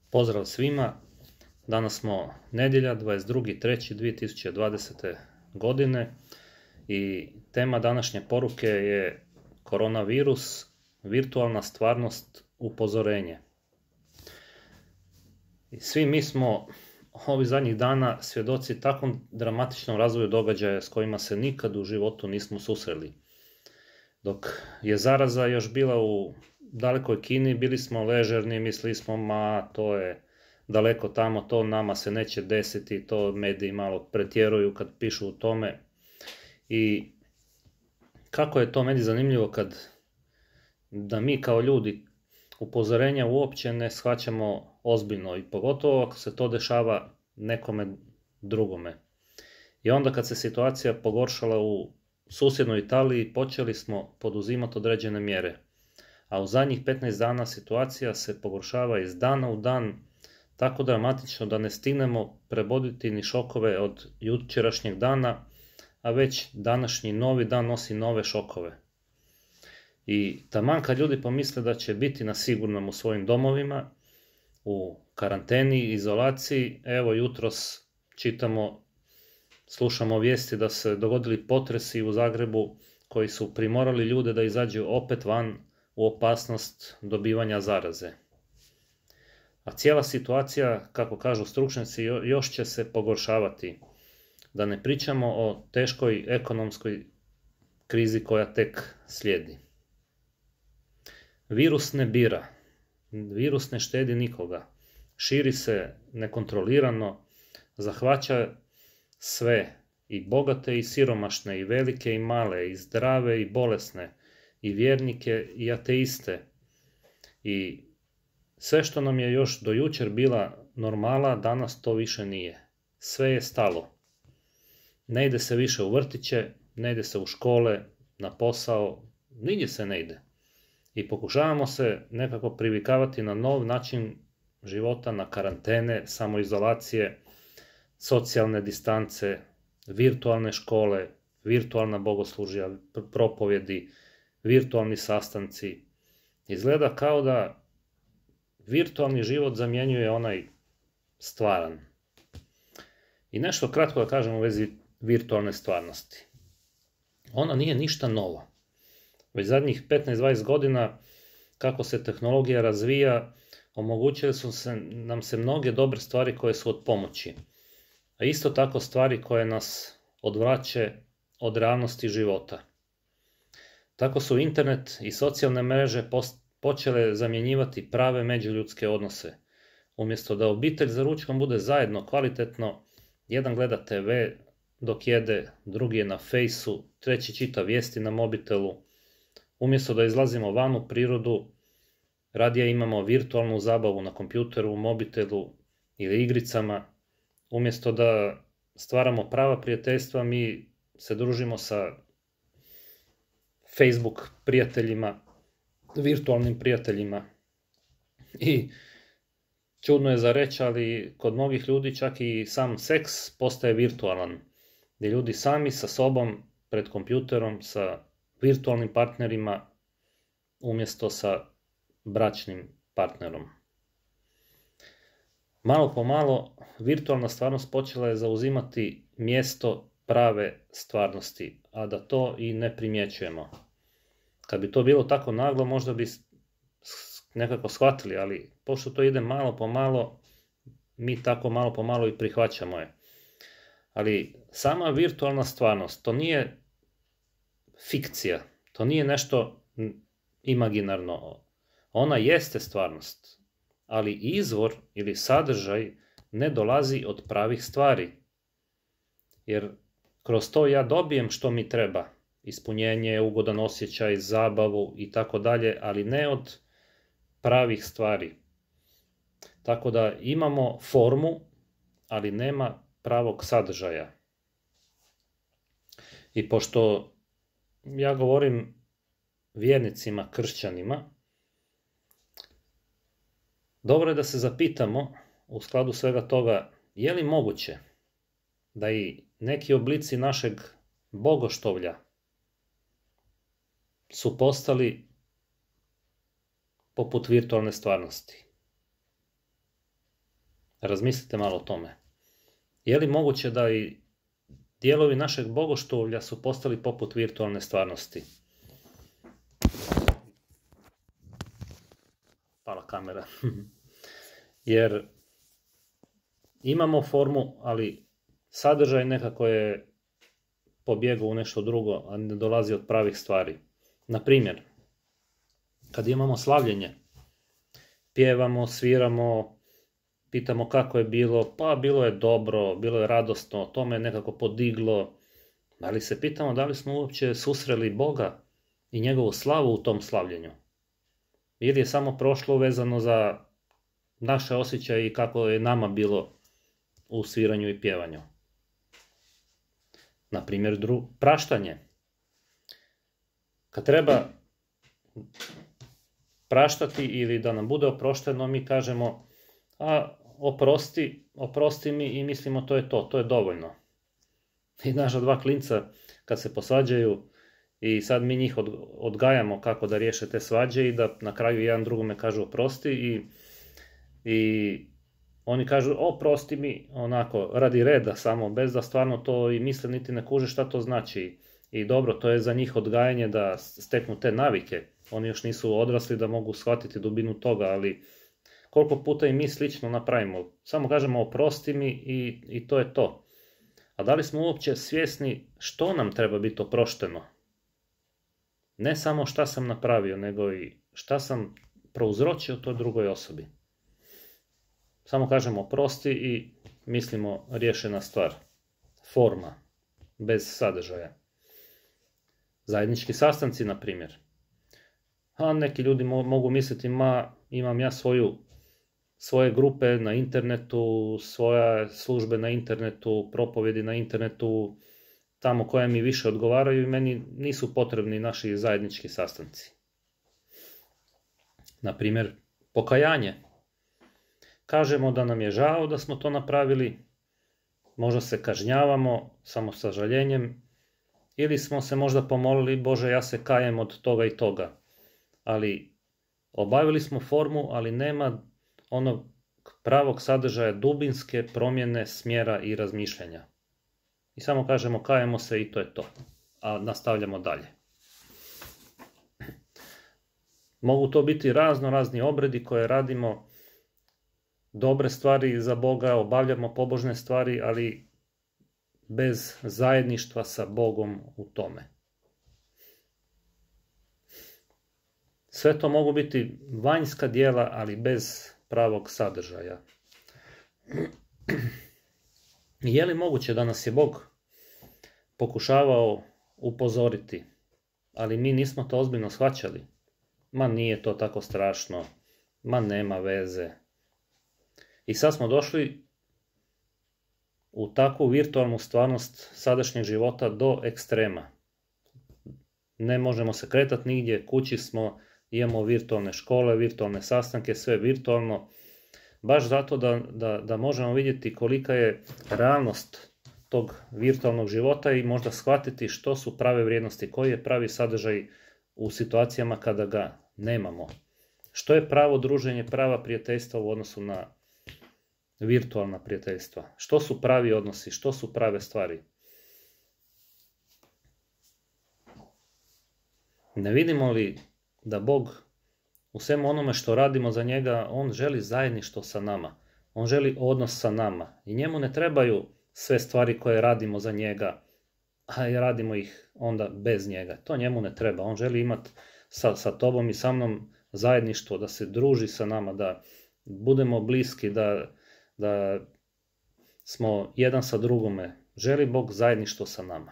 Pozdrav svima, danas smo nedjelja 22.3.2020. godine i tema današnje poruke je koronavirus, virtualna stvarnost, upozorenje. I svi mi smo ovih zadnjih dana svjedoci takvom dramatičnom razvoju događaja s kojima se nikad u životu nismo susreli. Dok je zaraza još bila u dalekoj Kini, bili smo ležerni, mislili smo to je daleko tamo, to nama se neće desiti, to mediji malo pretjeruju kad pišu o tome. I kako je to meni zanimljivo da mi kao ljudi upozorenja uopće ne shvaćamo ozbiljno i pogotovo ako se to dešava nekome drugome. I onda kad se situacija pogoršala u susjednoj Italiji, počeli smo poduzimati određene mjere. A u zadnjih 15 dana situacija se pogoršava iz dana u dan tako dramatično da ne stignemo preboditi ni šokove od jučerašnjeg dana, a već današnji novi dan nosi nove šokove. I taman kad ljudi pomisle da će biti na sigurnom u svojim domovima, u karanteni, izolaciji, evo jutros slušamo vijesti da se dogodili potresi u Zagrebu koji su primorali ljude da izađu opet van u opasnost dobivanja zaraze. A cijela situacija, kako kažu stručnjaci, još će se pogoršavati. Da ne pričamo o teškoj ekonomskoj krizi koja tek slijedi. Virus ne bira, virus ne štedi nikoga, širi se nekontrolirano, zahvaća sve, i bogate i siromašne, i velike i male, i zdrave i bolesne, i vjernike i ateiste. I sve što nam je još do jučer bila normala, danas to više nije. Sve je stalo. Ne ide se više u vrtiće, ne ide se u škole, na posao, nigdje se ne ide. I pokušavamo se nekako privikavati na nov način života, na karantene, samoizolacije, socijalne distance, virtualne škole, virtualna bogoslužja, propovjedi, virtualni sastanci. Izgleda kao da virtualni život zamjenjuje onaj stvaran. I nešto kratko da kažem u vezi virtualne stvarnosti. Ona nije ništa novo. Već zadnjih 15-20 godina kako se tehnologija razvija, omogućile su nam se mnoge dobre stvari koje su od pomoći. A isto tako stvari koje nas odvraće od realnosti života. Tako su internet i socijalne mreže počele zamjenjivati prave međuljudske odnose. Umjesto da obitelj za ručkom bude zajedno kvalitetno, jedan gleda TV dok jede, drugi je na fejsu, treći čita vijesti na mobitelu. Umjesto da izlazimo van u prirodu, radije imamo virtualnu zabavu na kompjuteru, mobitelu ili igricama. Umjesto da stvaramo prava prijateljstva, mi se družimo sa Facebook prijateljima, virtualnim prijateljima. I čudno je za reći, ali kod mnogih ljudi čak i sam seks postaje virtualan. Gdje ljudi sami sa sobom, pred kompjuterom, sa virtualnim partnerima, umjesto sa bračnim partnerom. Malo po malo, virtualna stvarnost počela je zauzimati mjesto prave stvarnosti, a da to i ne primjećujemo. Kad bi to bilo tako naglo, možda bi nekako shvatili, ali pošto to ide malo po malo, mi tako malo po malo i prihvaćamo je. Ali sama virtualna stvarnost, to nije fikcija, to nije nešto imaginarno. Ona jeste stvarnost, ali izvor ili sadržaj ne dolazi od pravih stvari. Jer kroz to ja dobijem što mi treba, ispunjenje, ugodan osjećaj, zabavu i tako dalje, ali ne od pravih stvari. Tako da imamo formu, ali nema pravog sadržaja. I pošto ja govorim vjernicima, kršćanima, dobro je da se zapitamo u skladu svega toga, je li moguće da i neki oblici našeg bogoštovlja su postali poput virtualne stvarnosti. Razmislite malo o tome. Je li moguće da i dijelovi našeg bogoštuvlja su postali poput virtualne stvarnosti? Pala kamera. Jer imamo formu, ali sadržaj nekako je pobjegao u nešto drugo, a ne dolazi od pravih stvari. Na primjer, kad imamo slavljenje, pjevamo, sviramo, pitamo kako je bilo, pa bilo je dobro, bilo je radosno, to me nekako podiglo, ali se pitamo da li smo uopće susreli Boga i njegovu slavu u tom slavljenju. Ili je samo prošlo vezano za naše osjećaje i kako je nama bilo u sviranju i pjevanju. Na primjer, praštanje. Kad treba praštati ili da nam bude oprošteno, mi kažemo oprosti mi i mislimo to je dovoljno. I naša dva klinca kad se posvađaju i sad mi njih odgajamo kako da riješe te svađe i da na kraju jedan drugome kažu oprosti i oni kažu oprosti mi onako radi reda samo, bez da stvarno to i misle niti ne kuže šta to znači. I dobro, to je za njih odgajanje da steknu te navike. Oni još nisu odrasli da mogu shvatiti dubinu toga, ali koliko puta i mi slično napravimo. Samo kažemo oprosti mi i to je to. A da li smo uopće svjesni što nam treba biti oprošteno? Ne samo šta sam napravio, nego i šta sam prouzročio toj drugoj osobi. Samo kažemo oprosti i mislimo riješena stvar. Forma, bez sadržaja. Zajednički sastanci, na primjer. A neki ljudi mogu misliti, imam ja svoje grupe na internetu, svoje službe na internetu, propovjedi na internetu, tamo koje mi više odgovaraju i meni nisu potrebni naši zajednički sastanci. Na primjer, pokajanje. Kažemo da nam je žao da smo to napravili, možda se kažnjavamo samo sa žaljenjem, ili smo se možda pomolili, Bože, ja se kajem od toga i toga. Ali obavili smo formu, ali nema onog pravog sadržaja, dubinske promjene smjera i razmišljanja. I samo kažemo kajemo se i to je to. A nastavljamo dalje. Mogu to biti razni obredi koje radimo, dobre stvari za Boga, obavljamo pobožne stvari, ali bez zajedništva sa Bogom u tome. Sve to mogu biti vanjska djela, ali bez pravog sadržaja. Je li moguće da nas je Bog pokušavao upozoriti, ali mi nismo to ozbiljno shvaćali? Ma nije to tako strašno, ma nema veze. I sad smo došli u takvu virtualnu stvarnost sadašnjeg života do ekstrema. Ne možemo se kretati nigdje, kući smo, imamo virtualne škole, virtualne sastanke, sve virtualno, baš zato da možemo vidjeti kolika je realnost tog virtualnog života i možda shvatiti što su prave vrijednosti, koji je pravi sadržaj u situacijama kada ga nemamo. Što je pravo druženje, prava prijateljstva u odnosu na virtualna prijateljstva? Što su pravi odnosi, što su prave stvari? Ne vidimo li da Bog u svemu onome što radimo za njega, on želi zajedništvo sa nama. On želi odnos sa nama. I njemu ne trebaju sve stvari koje radimo za njega, a radimo ih onda bez njega. To njemu ne treba. On želi imati sa tobom i sa mnom zajedništvo, da se druži sa nama, da budemo bliski, da smo jedan sa drugome. Želi Bog zajedništvo sa nama.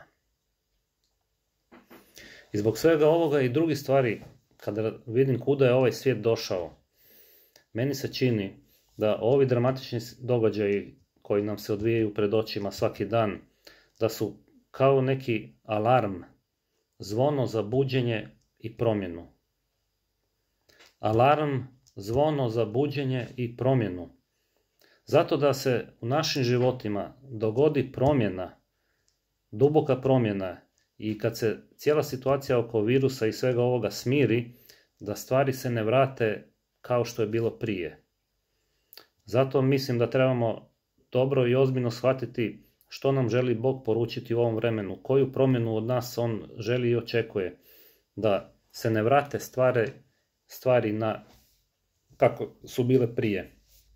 I zbog svega ovoga i drugih stvari, kada vidim kuda je ovaj svijet došao, meni se čini da ovi dramatični događaji koji nam se odvijaju pred očima svaki dan, da su kao neki alarm, zvono za buđenje i promjenu. Alarm, zvono za buđenje i promjenu. Zato da se u našim životima dogodi promjena, duboka promjena, i kad se cijela situacija oko virusa i svega ovoga smiri, da stvari se ne vrate kao što je bilo prije. Zato mislim da trebamo dobro i ozbiljno shvatiti što nam želi Bog poručiti u ovom vremenu, koju promjenu od nas on želi i očekuje, da se ne vrate stvari na kako su bile prije.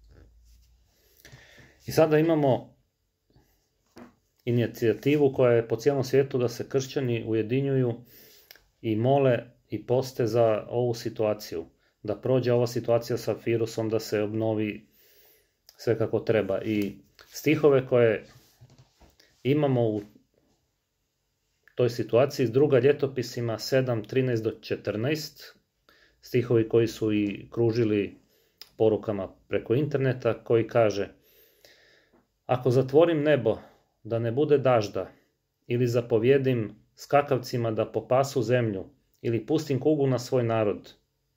I sada imamo inicijativu koja je po cijelom svijetu da se kršćani ujedinjuju i mole i poste za ovu situaciju, da prođe ova situacija sa virusom, da se obnovi sve kako treba. I stihove koje imamo u toj situaciji iz Druga Ljetopisima 7, 13-14, stihovi koji su i kružili porukama preko interneta, koji kaže: ako zatvorim nebo da ne bude dažda, ili zapovjedim skakavcima da popasu zemlju, ili pustim kugu na svoj narod,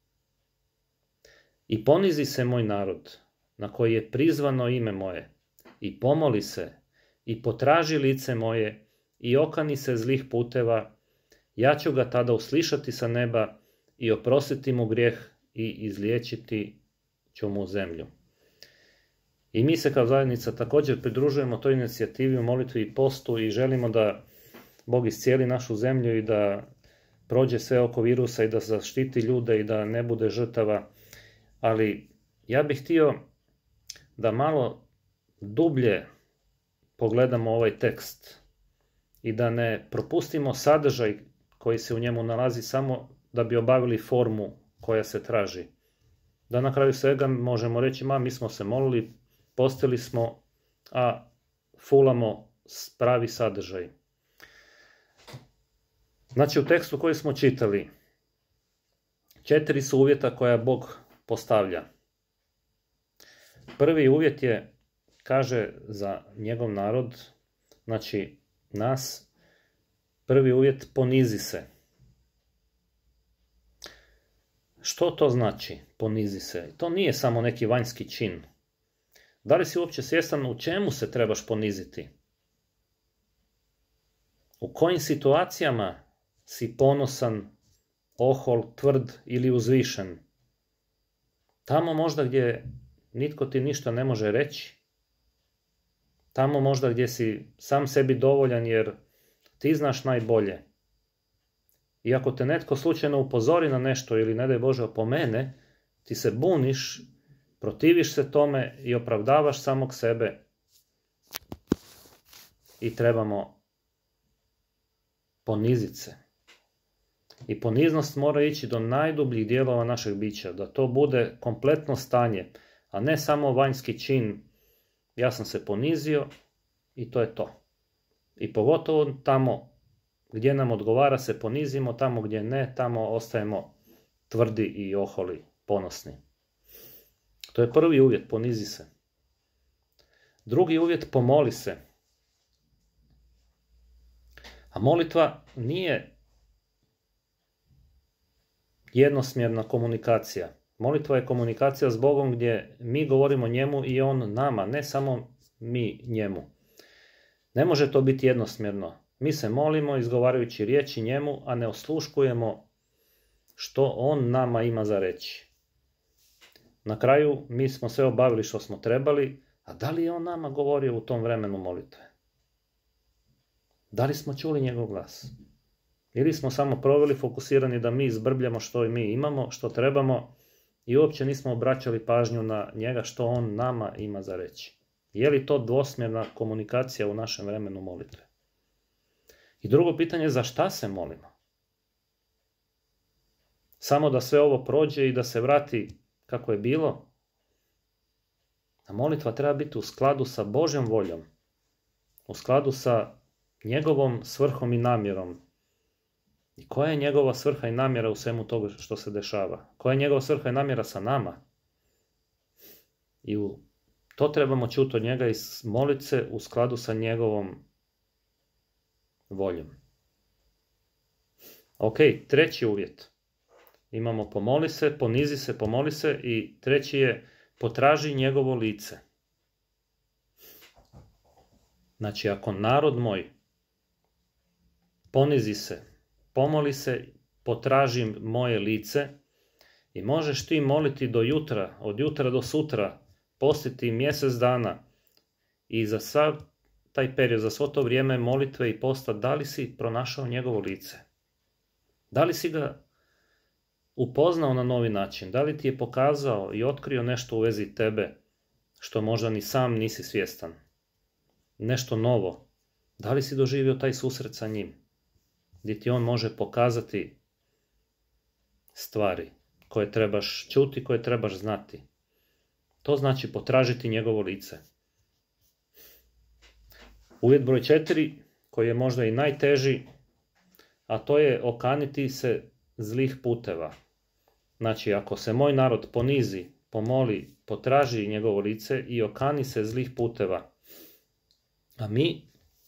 i ponizi se moj narod, na koji je prizvano ime moje, i pomoli se, i potraži lice moje, i okani se zlih puteva, ja ću ga tada uslišati sa neba i oprostiti mu grijeh i izliječiti ću mu zemlju. I mi se kao zajednica također pridružujemo toj inicijativi u molitvi i postu i želimo da Bog iscijeli našu zemlju i da prođe sve oko virusa i da zaštiti ljude i da ne bude žrtava. Ali ja bih htio da malo dublje pogledamo ovaj tekst i da ne propustimo sadržaj koji se u njemu nalazi samo da bi obavili formu koja se traži. Da na kraju svega možemo reći: mi smo se molili, postili smo, a fulamo pravi sadržaj. Znači, u tekstu koji smo čitali, 4 su uvjeta koja Bog postavlja. Prvi uvjet je, kaže za njegov narod, znači nas, prvi uvjet: ponizi se. Što to znači ponizi se? To nije samo neki vanjski čin. Da li si uopće svjestan u čemu se trebaš poniziti? U kojim situacijama si ponosan, ohol, tvrd ili uzvišen? Tamo možda gdje nitko ti ništa ne može reći? Tamo možda gdje si sam sebi dovoljan jer ti znaš najbolje? I ako te netko slučajno upozori na nešto ili, ne daj Bože, opomene, ti se buniš, protiviš se tome i opravdavaš samog sebe. I trebamo poniziti se. I poniznost mora ići do najdubljih dijelova našeg bića, da to bude kompletno stanje, a ne samo vanjski čin: ja sam se ponizio i to je to. I pogotovo tamo gdje nam odgovara se ponizimo, tamo gdje ne, tamo ostajemo tvrdi i oholi, ponosni. To je prvi uvjet, ponizi se. Drugi uvjet, pomoli se. A molitva nije jednosmjerna komunikacija. Molitva je komunikacija s Bogom gdje mi govorimo njemu i on nama, ne samo mi njemu. Ne može to biti jednosmjerno. Mi se molimo izgovarajući riječi njemu, a ne osluškujemo što on nama ima za reći. Na kraju mi smo sve obavili što smo trebali, a da li je on nama govorio u tom vremenu molitve? Da li smo čuli njegov glas? Ili smo samo proveli fokusirani da mi izbrbljamo što i mi imamo, što trebamo, i uopće nismo obraćali pažnju na njega što on nama ima za reći? Je li to dvosmjerna komunikacija u našem vremenu molitve? I drugo pitanje, za šta se molimo? Samo da sve ovo prođe i da se vrati kako je bilo? A molitva treba biti u skladu sa Božjom voljom, u skladu sa njegovom svrhom i namjerom. I koja je njegova svrha i namjera u svemu toga što se dešava? Koja je njegova svrha i namjera sa nama? I to trebamo čuti od njega i moliti se u skladu sa njegovom voljom. Ok, treći uvjet. Imamo pomoli se, ponizi se, pomoli se, i treći je potraži njegovo lice. Znači, ako narod moj ponizi se, pomoli se, potraži moje lice, i možeš ti moliti do jutra, od jutra do sutra, postiti mjesec dana i za sav taj period, za svo to vrijeme molitve i posta, da li si pronašao njegovo lice? Da li si ga upoznao na novi način? Da li ti je pokazao i otkrio nešto u vezi tebe što možda ni sam nisi svjestan? Nešto novo. Da li si doživio taj susret sa njim? Gdje ti on može pokazati stvari koje trebaš čuti, koje trebaš znati. To znači potražiti njegovo lice. Uvjet broj 4, koji je možda i najteži, a to je okaniti se zlih puteva. Znači, ako se moj narod ponizi, pomoli, potraži njegovo lice i okani se zlih puteva, a mi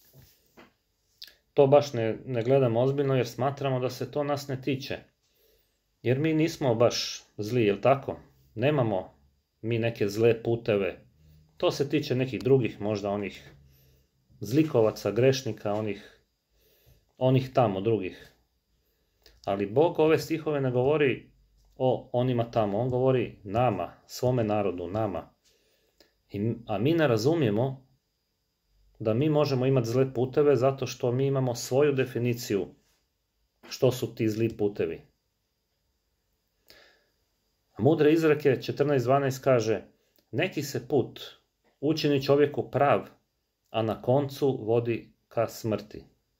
to baš ne gledamo ozbiljno jer smatramo da se to nas ne tiče. Jer mi nismo baš zli, jel tako? Nemamo mi neke zle puteve. To se tiče nekih drugih, možda onih zlikovaca, grešnika, onih tamo drugih. Ali Bog ove stihove ne govori o onima tamo, on govori nama, svome narodu, nama. A mi ne razumijemo da mi možemo imati zle puteve zato što mi imamo svoju definiciju što su ti zli putevi. Mudre izreke 14.12 kaže: neki se put učini čovjeku prav, a na koncu vodi ka smrti.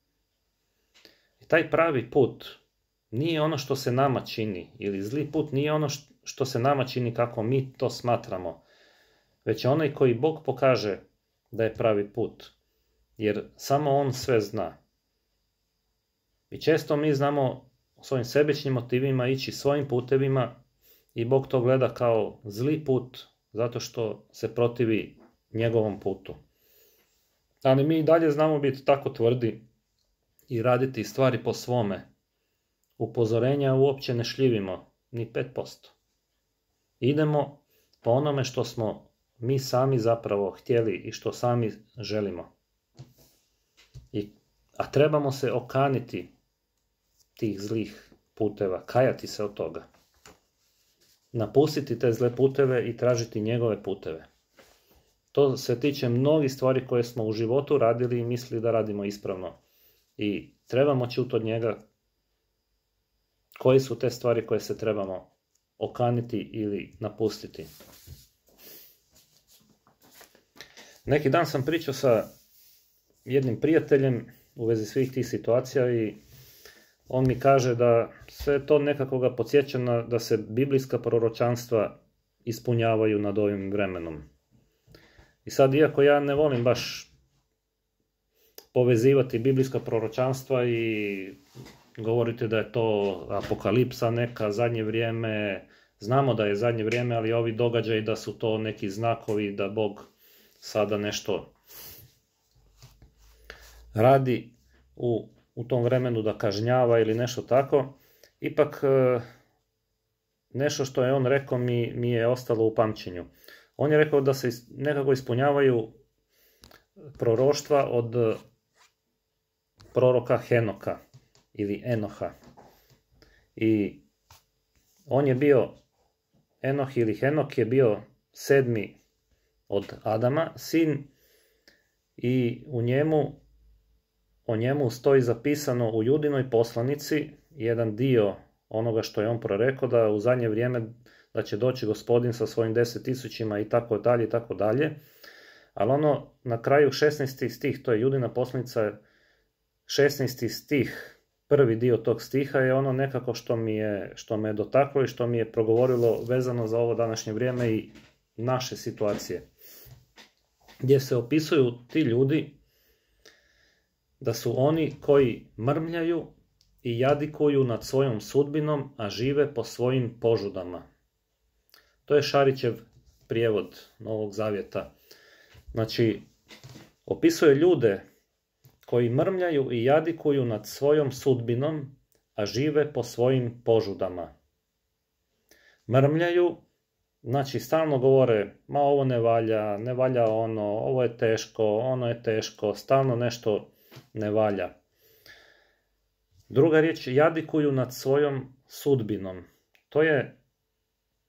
I taj pravi put nije ono što se nama čini, ili zli put nije ono što se nama čini kako mi to smatramo, već je onaj koji Bog pokaže da je pravi put, jer samo on sve zna. I često mi znamo svojim sebičnim motivima ići svojim putevima i Bog to gleda kao zli put zato što se protivi njegovom putu. Ali mi i dalje znamo biti tako tvrdi i raditi stvari po svome. Upozorenja uopće ne šljivimo, ni 5%. Idemo po onome što smo mi sami zapravo htjeli i što sami želimo. A trebamo se okaniti tih zlih puteva, kajati se od toga. Napustiti te zle puteve i tražiti njegove puteve. To se tiče mnogih stvari koje smo u životu radili i mislili da radimo ispravno. I trebamo čuti od njega koje su te stvari koje se trebamo okaniti ili napustiti. Neki dan sam pričao sa jednim prijateljem u vezi svih tih situacija i on mi kaže da sve to nekako ga podsjeća da se biblijska proročanstva ispunjavaju nad ovim vremenom. I sad, iako ja ne volim baš povezivati biblijska proročanstva i govoriti da je to apokalipsa neka, zadnje vrijeme, znamo da je zadnje vrijeme, ali ovi događaji da su to neki znakovi da Bog sada nešto radi u tom vremenu, da kažnjava ili nešto tako. Ipak nešto što je on rekao mi je ostalo u pamćenju. On je rekao da se nekako ispunjavaju proroštva od proroka Henoka ili Enoha. I on je bio, Enoh ili Henok je bio 7. od Adama, sin, i o njemu stoji zapisano u Judinoj poslanici jedan dio onoga što je on prorekao, da u zadnje vrijeme da će doći Gospodin sa svojim 10.000 i tako dalje i tako dalje. Ali ono na kraju 16. stih, to je Judina poslanica, 16. stih, prvi dio tog stiha je ono nekako što me je dotaklo i što mi je progovorilo vezano za ovo današnje vrijeme i naše situacije. Gdje se opisuju ti ljudi da su oni koji mrmljaju i jadikuju nad svojom sudbinom, a žive po svojim požudama. To je Šarićev prijevod Novog Zavjeta. Znači, opisuje ljude koji mrmljaju i jadikuju nad svojom sudbinom, a žive po svojim požudama. Mrmljaju, znači stalno govore, ma ovo ne valja ono, ovo je teško, ono je teško, stalno nešto ne valja. Druga riječ, jadikuju nad svojom sudbinom. To je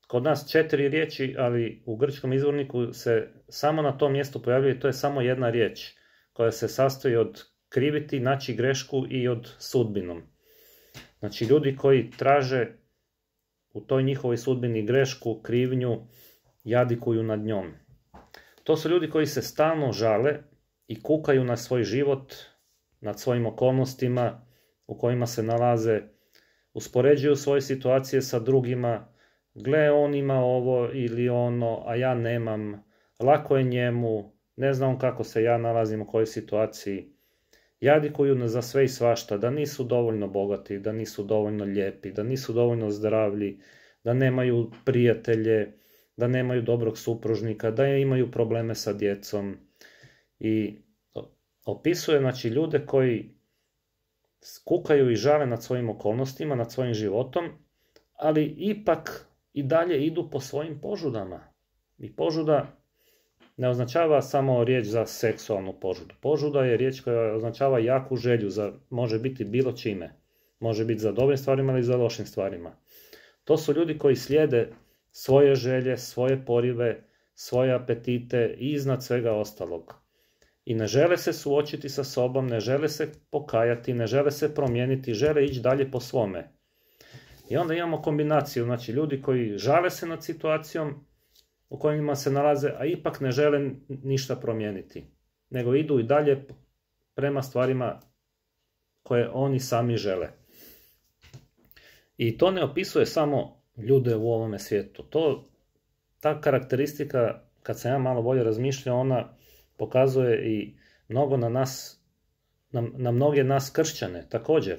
kod nas 4 riječi, ali u grčkom izvorniku se samo na tom mjestu pojavljuje, to je samo jedna riječ, koja se sastoji od kriviti, naći grešku i od sudbinom. Znači, ljudi koji traže u toj njihovoj sudbini grešku, krivnju, jadikuju nad njom. To su ljudi koji se stalno žale i kukaju na svoj život, nad svojim okolnostima u kojima se nalaze, uspoređuju svoje situacije sa drugima, gle, on ima ovo ili ono, a ja nemam, lako je njemu, ne znam kako se ja nalazim u kojoj situaciji. Jadikuju za sve i svašta, da nisu dovoljno bogati, da nisu dovoljno lijepi, da nisu dovoljno zdravlji, da nemaju prijatelje, da nemaju dobrog supružnika, da imaju probleme sa djecom. I opisuje, znači, ljude koji kukaju i žale nad svojim okolnostima, nad svojim životom, ali ipak i dalje idu po svojim požudama. I požuda ne označava samo riječ za seksualnu požudu. Požuda je riječ koja označava jaku želju, može biti bilo čime. Može biti za dobrim stvarima ili za lošim stvarima. To su ljudi koji slijede svoje želje, svoje porive, svoje apetite i iznad svega ostalog. I ne žele se suočiti sa sobom, ne žele se pokajati, ne žele se promijeniti, žele ići dalje po svome. I onda imamo kombinaciju, znači ljudi koji žale se nad situacijom u kojima se nalaze, a ipak ne žele ništa promijeniti, nego idu i dalje prema stvarima koje oni sami žele. I to ne opisuje samo ljude u ovome svijetu. Ta karakteristika, kad sam ja malo bolje razmišljao, ona pokazuje i mnogo na mnoge nas kršćane također.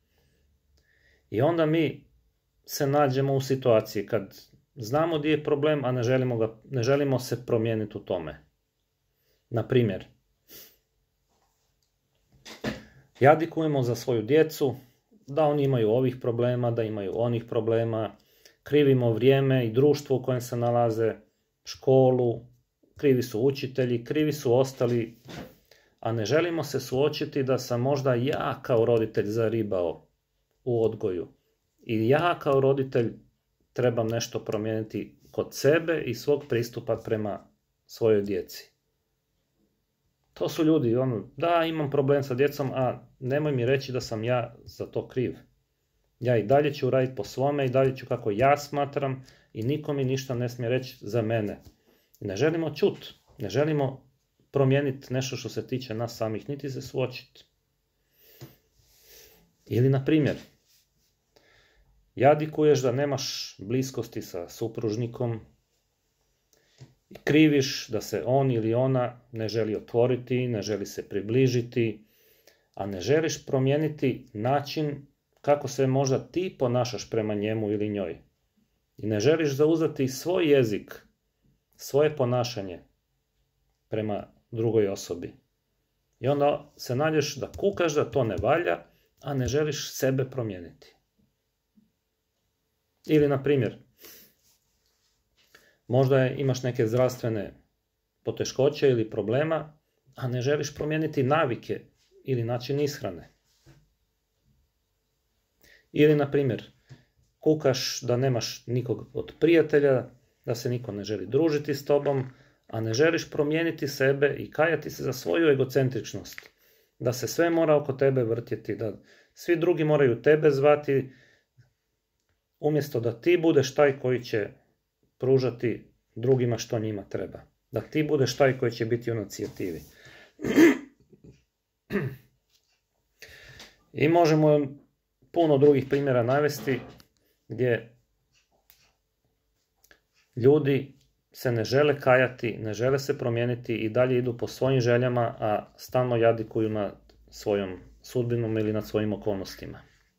I onda mi se nađemo u situaciji kad znamo gdje je problem, a ne želimo se promijeniti u tome. Na primjer, jadikujemo za svoju djecu, da oni imaju ovih problema, da imaju onih problema, krivimo vrijeme i društvo u kojem se nalaze, školu, krivi su učitelji, krivi su ostali, a ne želimo se suočiti da sam možda ja kao roditelj zaribao u odgoju. I ja kao roditelj trebam nešto promijeniti kod sebe i svog pristupa prema svojoj djeci. To su ljudi, da, imam problem sa djecom, a nemoj mi reći da sam ja za to kriv. Ja i dalje ću raditi po svome, i dalje ću kako ja smatram i niko mi ništa ne smije reći za mene. Ne želimo čuti, ne želimo promijeniti nešto što se tiče nas samih, niti se suočiti. Ili, na primjer, jadikuješ da nemaš bliskosti sa supružnikom, kriviš da se on ili ona ne želi otvoriti, ne želi se približiti, a ne želiš promijeniti način kako se možda ti ponašaš prema njemu ili njoj. I ne želiš zauzeti svoj jezik, svoje ponašanje prema drugoj osobi. I onda se nađeš da kukaš da to ne valja, a ne želiš sebe promijeniti. Ili, na primjer, možda imaš neke zdravstvene poteškoće ili problema, a ne želiš promijeniti navike ili način ishrane. Ili, na primjer, kukaš da nemaš nikog od prijatelja, da se niko ne želi družiti s tobom, a ne želiš promijeniti sebe i kajati se za svoju egocentričnost. Da se sve mora oko tebe vrtjeti, da svi drugi moraju tebe zvati, umjesto da ti budeš taj koji će pružati drugima što njima treba. Da ti budeš taj koji će biti u inicijativi. I možemo puno drugih primjera navesti gdje ljudi se ne žele kajati, ne žele se promijeniti i dalje idu po svojim željama, a stalno jadikuju nad svojom sudbinom ili nad svojim okolnostima.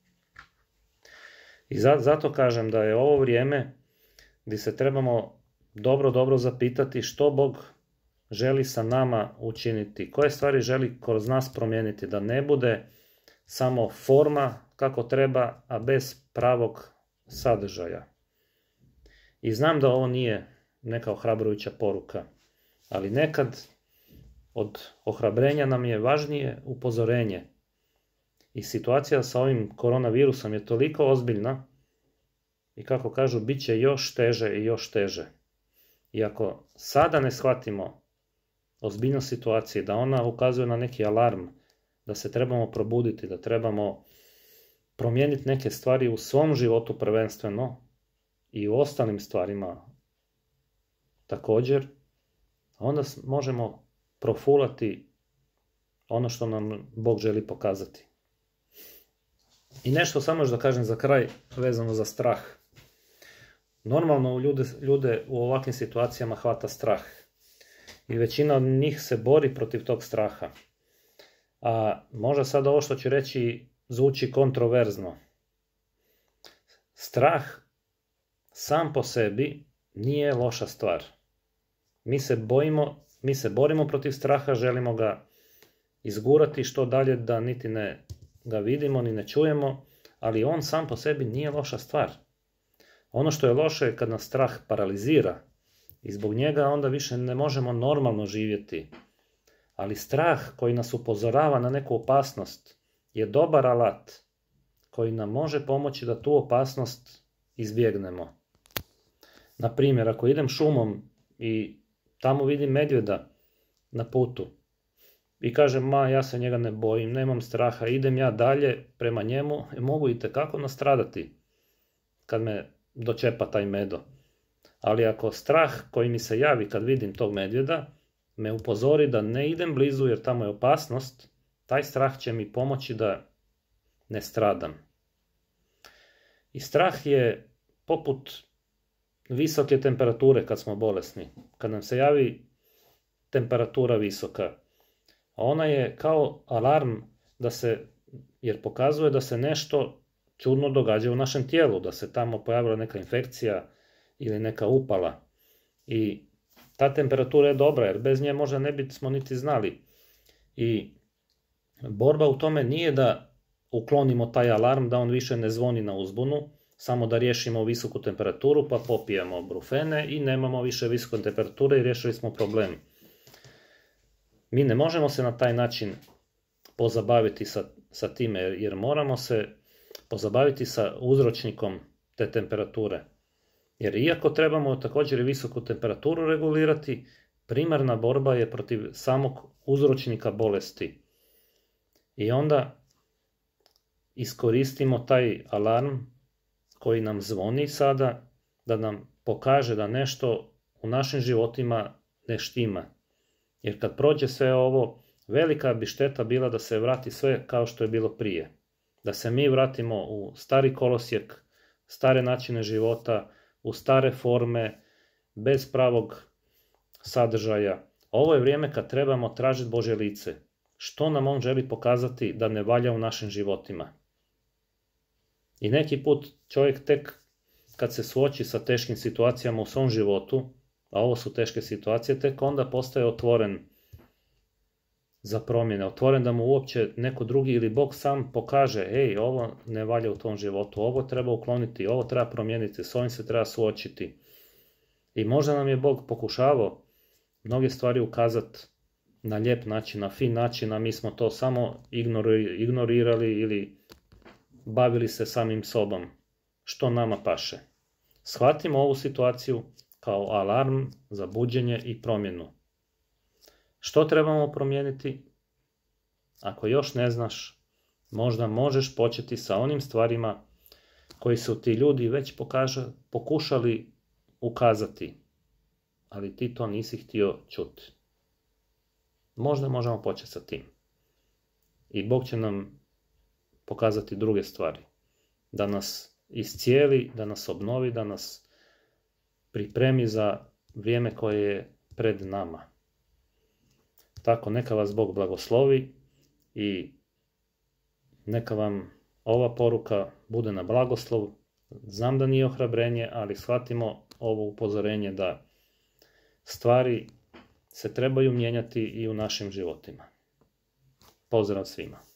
I zato kažem da je ovo vrijeme gdje se trebamo dobro zapitati što Bog želi sa nama učiniti, koje stvari želi kroz nas promijeniti, da ne bude samo forma kako treba, a bez pravog sadržaja. I znam da ovo nije neka ohrabrujuća poruka, ali nekad od ohrabrenja nam je važnije upozorenje. I situacija sa ovim koronavirusom je toliko ozbiljna i kako kažu, bit će još teže i još teže. I ako sada ne shvatimo ozbiljnost situacije, da ona ukazuje na neki alarm, da se trebamo probuditi, da trebamo promijeniti neke stvari u svom životu prvenstveno i u ostalim stvarima također, onda možemo profulati ono što nam Bog želi pokazati. I nešto samo još da kažem za kraj vezano za strah. Normalno ljude u ovakvim situacijama hvata strah. I većina od njih se bori protiv tog straha. A možda sad ovo što ću reći zvuči kontroverzno. Strah sam po sebi nije loša stvar. Mi se borimo protiv straha, želimo ga izgurati što dalje da niti ne ga vidimo ni ne čujemo, ali on sam po sebi nije loša stvar. Ono što je loše je kad nas strah paralizira i zbog njega onda više ne možemo normalno živjeti. Ali strah koji nas upozorava na neku opasnost je dobar alat koji nam može pomoći da tu opasnost izbjegnemo. Na primjer, ako idem šumom i tamo vidim medvjeda na putu i kažem, ja se njega ne bojim, nemam straha, idem ja dalje prema njemu, mogu itekako nastradati kad me dočepa taj medo. Ali ako strah koji mi se javi kad vidim tog medvjeda me upozori da ne idem blizu jer tamo je opasnost, taj strah će mi pomoći da ne stradam. I strah je poput visoke temperature kad smo bolesni. Kad nam se javi temperatura visoka, ona je kao alarm jer pokazuje da se nešto čudno događa u našem tijelu, da se tamo pojavila neka infekcija ili neka upala. I ta temperatura je dobra, jer bez nje možda ne bismo niti znali. I borba u tome nije da uklonimo taj alarm, da on više ne zvoni na uzbunu, samo da riješimo visoku temperaturu, pa popijemo brufene i nemamo više visoke temperature i riješili smo problem. Mi ne možemo se na taj način pozabaviti sa time, jer moramo se pozabaviti sa uzročnikom te temperature. Jer iako trebamo također i visoku temperaturu regulirati, primarna borba je protiv samog uzročnika bolesti. I onda iskoristimo taj alarm koji nam zvoni sada, da nam pokaže da nešto u našim životima ne štima. Jer kad prođe sve ovo, velika bi šteta bila da se vrati sve kao što je bilo prije. Da se mi vratimo u stari kolosijek, stare načine života, u stare forme, bez pravog sadržaja. Ovo je vrijeme kad trebamo tražiti Božje lice. Što nam on želi pokazati da ne valja u našim životima. I neki put čovjek tek kad se suoči sa teškim situacijama u svom životu, a ovo su teške situacije, tek onda postaje otvoren za promjene, otvoren da mu uopće neko drugi ili Bog sam pokaže, ovo ne valja u tom životu, ovo treba ukloniti, ovo treba promijeniti, s ovim se treba suočiti. I možda nam je Bog pokušavao mnoge stvari ukazati na lijep način, na fin način, a mi smo to samo ignorirali ili bavili se samim sobom, što nama paše. Shvatimo ovu situaciju kao alarm za buđenje i promjenu. Što trebamo promijeniti? Ako još ne znaš, možda možeš početi sa onim stvarima koji su ti ljudi već pokušali ukazati, ali ti to nisi htio čuti. Možda možemo početi sa tim. I Bog će nam pokazati druge stvari. Da nas iscijeli, da nas obnovi, da nas pripremi za vrijeme koje je pred nama. Tako, neka vas Bog blagoslovi i neka vam ova poruka bude na blagoslov. Znam da nije ohrabrenje, ali shvatimo ovo upozorenje da stvari se trebaju mijenjati i u našim životima. Pozdrav svima!